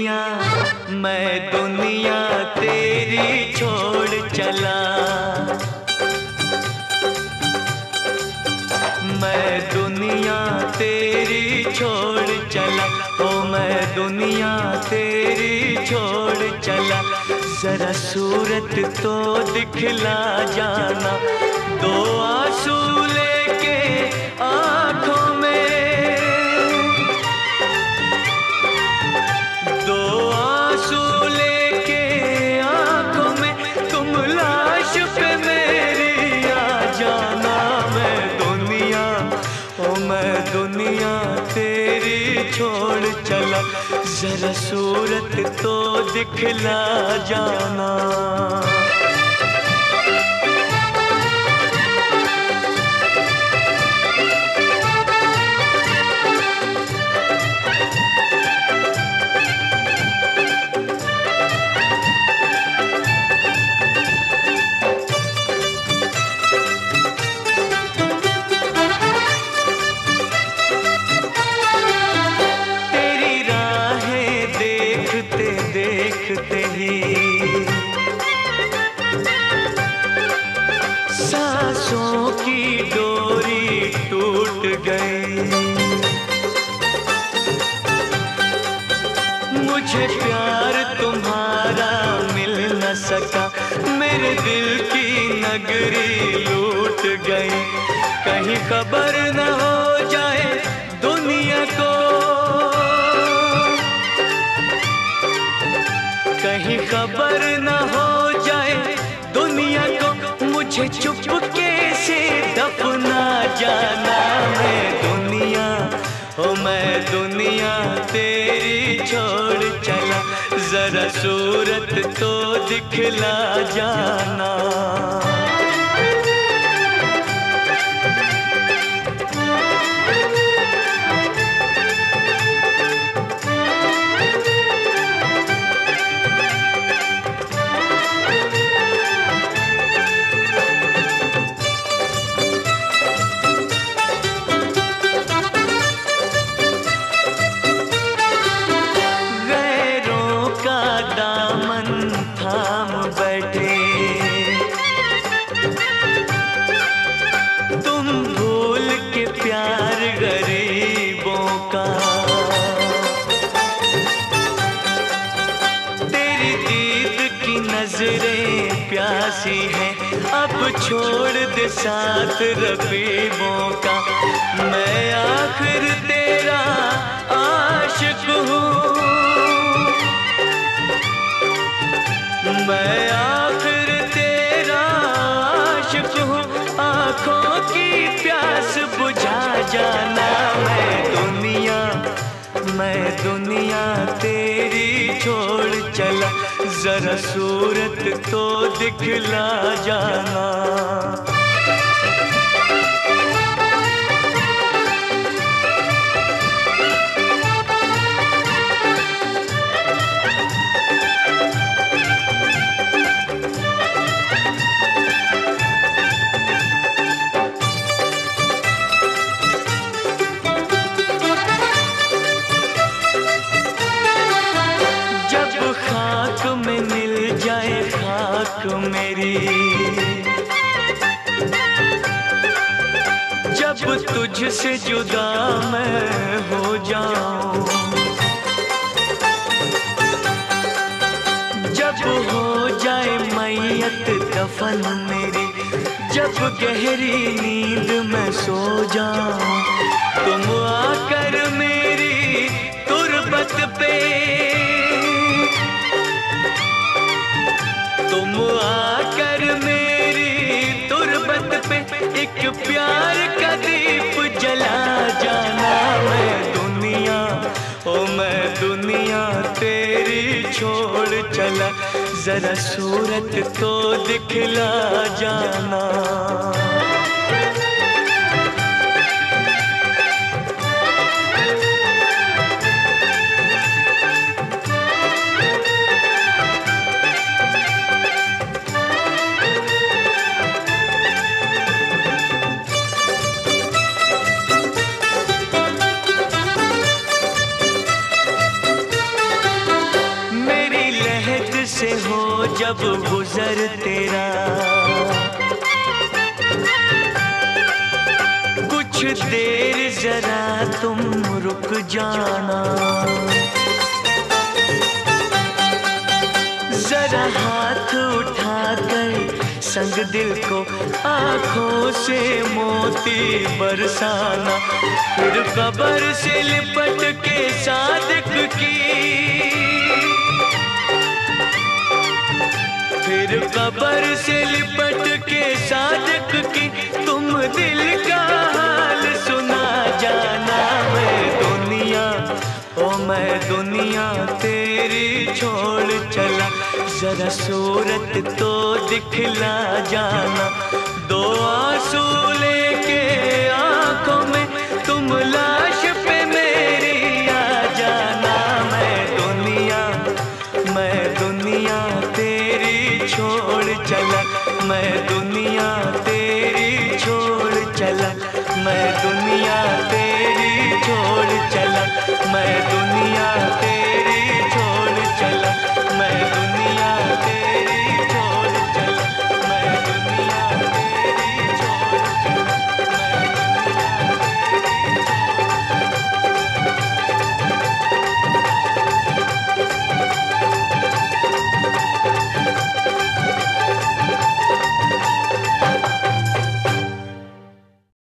मैं दुनिया तेरी छोड़ चला। मैं दुनिया तेरी छोड़ चला, ओ मैं दुनिया तेरी छोड़ चला। जरा सूरत तो दिखला जाना, दो आंसू लेके आंखों में, दो आंसू लेके आंखों में, तुम लाश पे मेरी आ जाना। मैं दुनिया, ओ मैं दुनिया तेरी छोड़ चला। जरा सूरत तो दिखला जाना। देखते ही सांसों की डोरी टूट गई। मुझे प्यार तुम्हारा मिल न सका, मेरे दिल की नगरी लूट गई। कहीं खबर न हो जाए दुनिया को, कहीं खबर न हो जाए दुनिया को, मुझे चुपके से दफना जाना। मैं दुनिया, ओ मैं दुनिया तेरी छोड़ चला। जरा सूरत तो दिखला जाना। थाम बैठे तुम भूल के प्यार गरीबों का। तेरी दीद की नजरें प्यासी हैं, अब छोड़ दे साथ रकीबों का। मैं आखिर तेरा आशिक हूँ, मैं आखिर तेरा आशिक हूँ। आँखों की प्यास बुझा जाना। मैं दुनिया तेरी छोड़ चला। जरा सूरत तो दिखला जाना। खाक में मिल जाए खाक मेरी, जब तुझसे जुदा मैं हो जाऊं, जब हो जाए मैयत दफन मेरी, जब गहरी नींद में सो जाऊं, तुम आकर मेरी तुरबत पे, तुम आकर मेरी तुरबत पे एक प्यार का दीप जला जाना। मैं दुनिया, ओ मैं दुनिया तेरी छोड़ चला। जरा सूरत तो दिखला जाना। जब गुजर तेरा। कुछ देर जरा तुम रुक जाना, जरा हाथ उठाकर संग दिल को आंखों से मोती बरसाना। फिर कब्र से लिपट के सादिक की, फिर कब्र से लिपट के सादिक की तुम दिल का हाल सुना जाना। मैं दुनिया, ओ मैं दुनिया तेरी छोड़ चला, जरा सूरत तो दिखला जाना। दो आंसू लेके आंखों में तुम लाश पे मेरी आ जाना। मैं दुनिया तेरी छोड़ चला, मैं दुनिया तेरी छोड़ चला, मैं दुनिया तेरी छोड़ चला, मैं